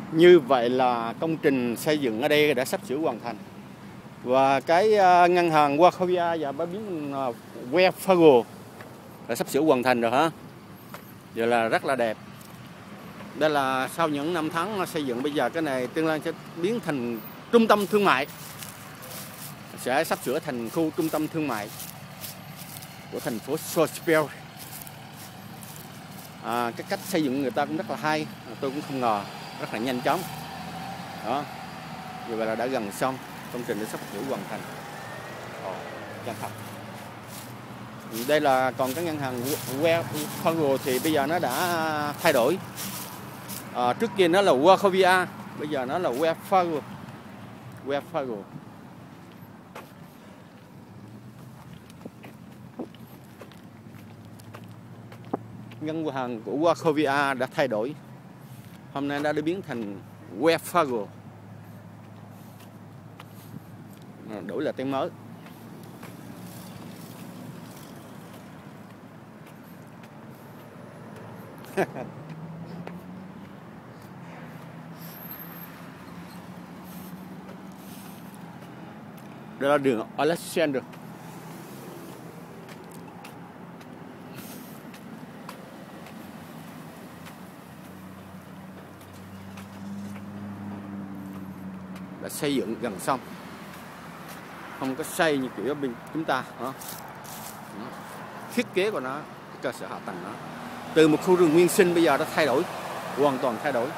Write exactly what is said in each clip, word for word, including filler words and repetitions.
Như vậy là công trình xây dựng ở đây đã sắp sửa hoàn thành. Và cái ngân hàng Wachovia và bãi biển Wells Fargo đã sắp sửa hoàn thành rồi hả? Vậy là rất là đẹp. Đây là sau những năm tháng xây dựng, bây giờ cái này tương lai sẽ biến thành trung tâm thương mại, sẽ sắp sửa thành khu trung tâm thương mại của thành phố Salisbury. À, cái cách xây dựng người ta cũng rất là hay, tôi cũng không ngờ, rất là nhanh chóng. Đó, như vậy là đã gần xong, công trình đã sắp sửa hoàn thành. Ồ, chân thật. Đây là còn cái ngân hàng Wells Fargo thì bây giờ nó đã thay đổi. À, trước kia nó là Wachovia, bây giờ nó là Wells Fargo. Wells Fargo. Ngân hàng của Wachovia đã thay đổi, hôm nay đã biến thành Wells Fargo, đổi là tên mới. Đây là đường Alexander. Đã xây dựng gần xong, không có xây như kiểu bên chúng ta đó. Thiết kế của nó, cơ sở hạ tầng nó, từ một khu rừng nguyên sinh bây giờ đã thay đổi, hoàn toàn thay đổi.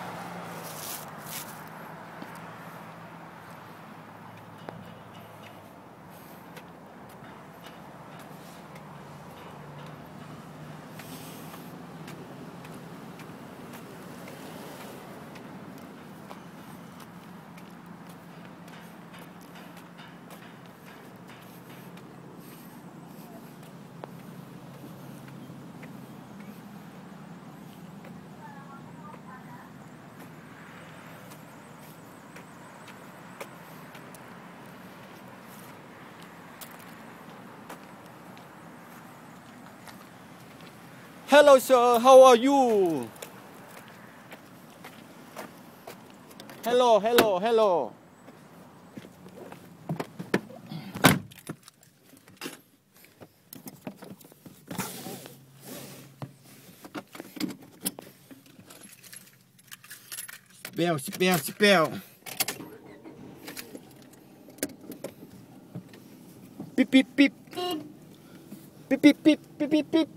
Hello sir, how are you? Hello, hello, hello. Spell, spell, spell. Pip, pip, pip. Pip, pip, pip, pip, pip, pip.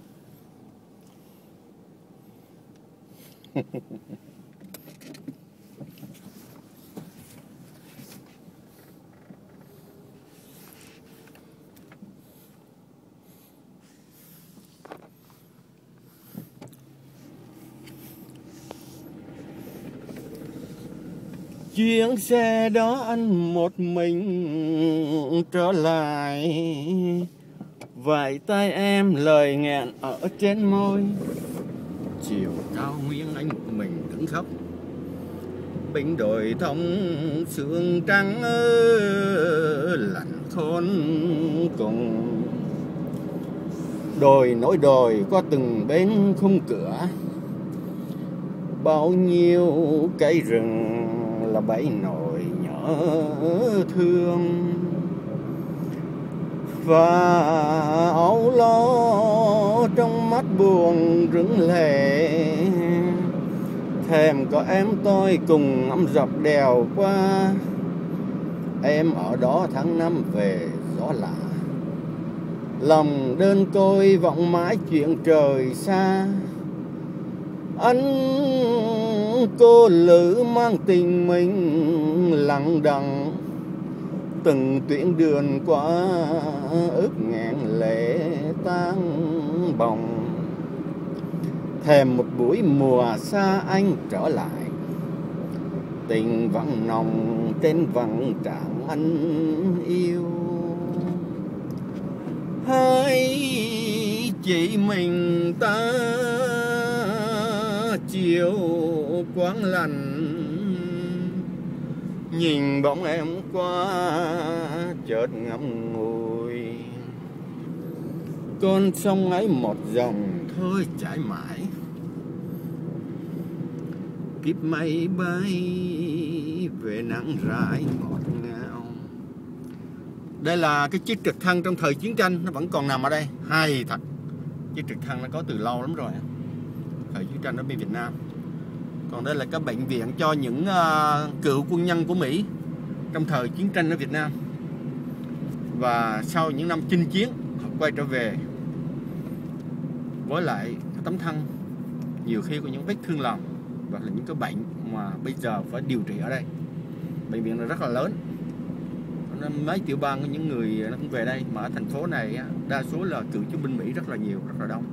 Chuyến xe đó anh một mình trở lại, vài tay em lời nghẹn ở trên môi. Chiều cao nguyên anh một mình đứng khóc, bình đồi thông sương trắng lạnh khôn cùng. Đồi nối đồi có từng bên khung cửa, bao nhiêu cây rừng là bẫy nỗi nhớ thương. Và âu lo trong mắt buồn rưng lệ, thèm có em tôi cùng ngắm dọc đèo qua. Em ở đó tháng năm về gió lạ, lòng đơn côi vọng mãi chuyện trời xa. Anh cô lữ mang tình mình lặng đặng, từng tuyến đường qua ước nghẹn lệ tan bồng. Thèm một buổi mùa xa anh trở lại, tình vẫn nồng trên vầng trán anh yêu. Hai chị mình ta chiều quán lành, nhìn bóng em qua chợt ngậm ngùi. Con sông ấy một dòng thôi chảy mãi, kiếp mây bay về nắng rải ngọt ngào. Đây là cái chiếc trực thăng trong thời chiến tranh, nó vẫn còn nằm ở đây. Hay thật. Chiếc trực thăng nó có từ lâu lắm rồi, thời chiến tranh ở bên Việt Nam. Còn đây là cái bệnh viện cho những uh, cựu quân nhân của Mỹ trong thời chiến tranh ở Việt Nam. Và sau những năm chinh chiến, họ quay trở về với lại tấm thân nhiều khi có những vết thương lòng và là những cái bệnh mà bây giờ phải điều trị ở đây. Bệnh viện này rất là lớn, mấy tiểu bang của những người nó cũng về đây, mà ở thành phố này đa số là cựu chiến binh Mỹ rất là nhiều, rất là đông.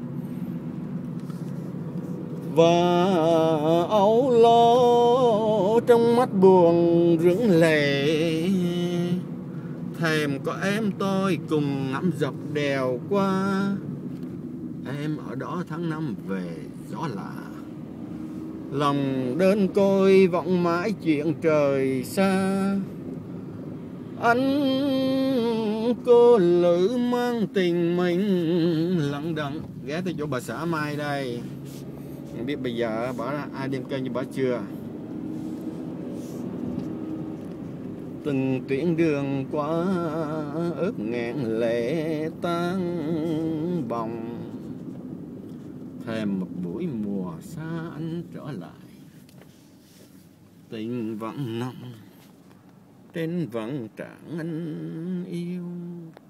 Và âu lo trong mắt buồn rưng lệ, thèm có em tôi cùng ngắm dọc đèo qua. Em ở đó tháng năm về gió lạ, lòng đơn côi vọng mãi chuyện trời xa. Anh cô lữ mang tình mình lặng đặng. Ghé tới chỗ bà xã Mai đây. Không biết bây giờ bà ai đem kênh cho bà chưa. Từng tuyến đường qua ướt nghẹn lệ tan bồng, thèm một buổi mùa xa anh trở lại. Tình vẫn nồng trên vầng trán anh yêu.